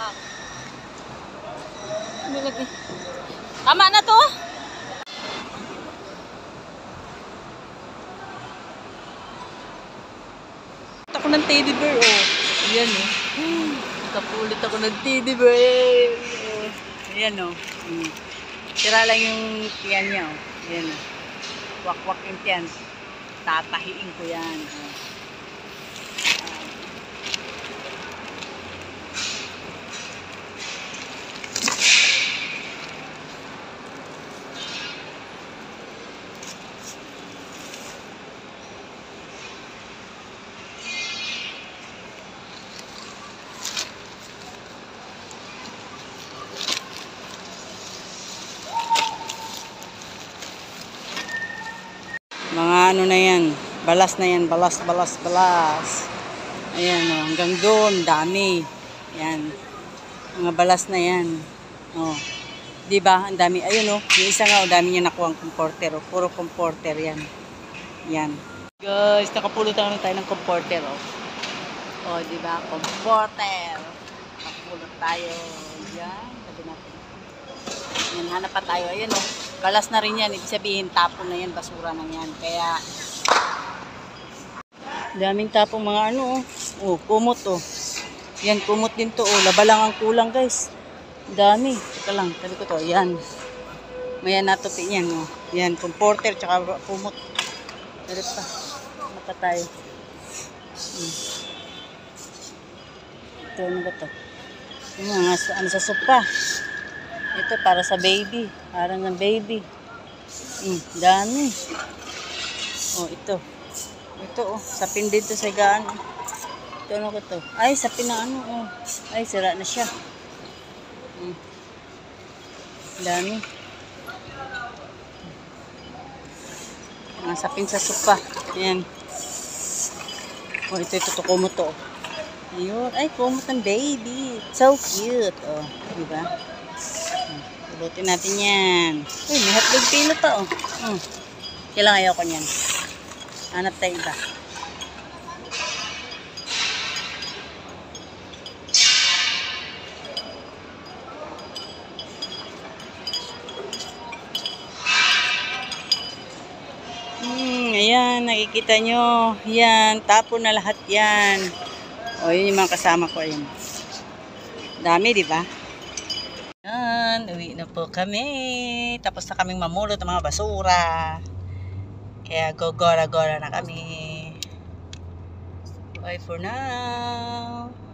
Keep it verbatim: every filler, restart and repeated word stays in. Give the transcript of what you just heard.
lang. Tama na to. Ako ng teddy bear, oh. Ayan, oh. Nakapulit ako ng teddy bear. Oh. Ayan, oh. Hmm. Sira lang yung tiyan niya, oh. Ayan, oh. Wak-wak yung tiyan. Tatahiin ko yan, oh. Mga ano na yan, balas na yan, balas, balas, balas. Ayan o, oh, hanggang doon, dami. Ayan, mga balas na yan. O, oh, diba, ang dami. Ayun o, oh, yung isa nga o, oh, dami niya nakuha ang comforter o, oh, puro comforter yan. Yan. Guys, nakapulot na tayo ng comforter o. Oh. O, oh, diba, comforter. Nakapulot tayo. Yan, sabi natin. Yan, hanap pa tayo. Ayan o. Oh. Balas na rin yan. Ibig sabihin, tapon na yan. Basura na yan. Kaya, daming tapong mga ano, oh. Oh, kumot, oh. Yan, kumot din to, oh. Laba lang ang kulang, guys. Dami. Teka lang, sabi ko to. Yan. Maya natupi yan, oh. Yan, comforter, tsaka kumot. Dalit pa. Ano pa tayo? Hmm. Ito, ano ba to? Yung mga, ano sa sopa. Ito para sa baby. Parang ng baby. Mm, dami. Oh, ito. Ito, oh. Sapin dito sa higaan. Ito, ano ko to? Ay, sapin na ano, oh. Ay, sira na siya. Mm. Dami. Mga sapin sa sopa. Ayan. Oh, ito, ito, ito, kumot to. Ayun. Ay, kumot ng baby. So cute. Oh, diba? Pulutin natin yan. Uy, may hotdog pilo pa, oh. Hmm. Kailang ayaw ko niyan. Hanap tayo iba. Hmm, ayan, nakikita nyo. Yan, tapon na lahat yan. O, yun yung mga kasama ko, ayan. Dami, di ba? Yan, uwi na po kami. Tapos na kaming mamulot ng mga basura. Kaya gogora-gora na kami. Bye for now.